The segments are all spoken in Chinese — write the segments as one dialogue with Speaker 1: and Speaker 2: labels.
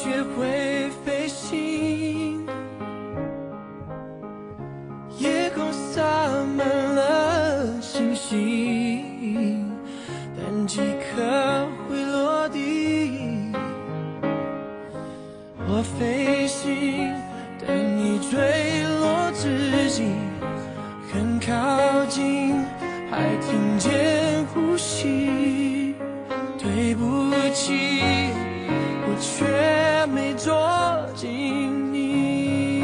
Speaker 1: 学会飞行，夜空洒满了星星，但几颗会落地。我飞行，等你坠落之际，很靠近，还听见呼吸。对不起，我却没捉紧你。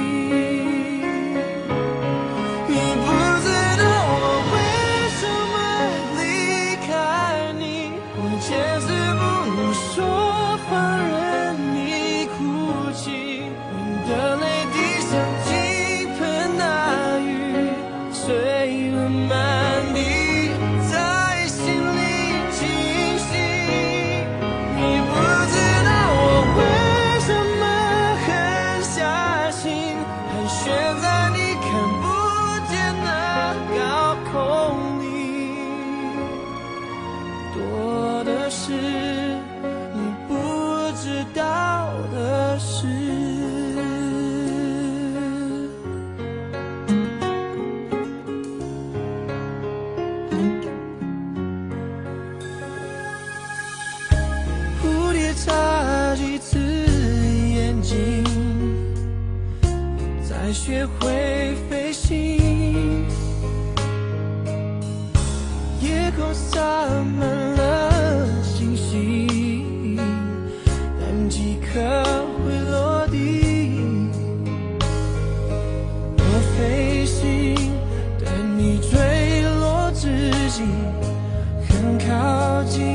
Speaker 1: 你不知道我为什么离开你，我坚持不能说话，任你哭泣。你的泪滴像倾盆大雨，碎了满地。多的是你不知道的事。蝴蝶眨几次眼睛，才学会飞行。夜空洒满了星星，但几颗会落地。我飞行，等你坠落之际，很靠近。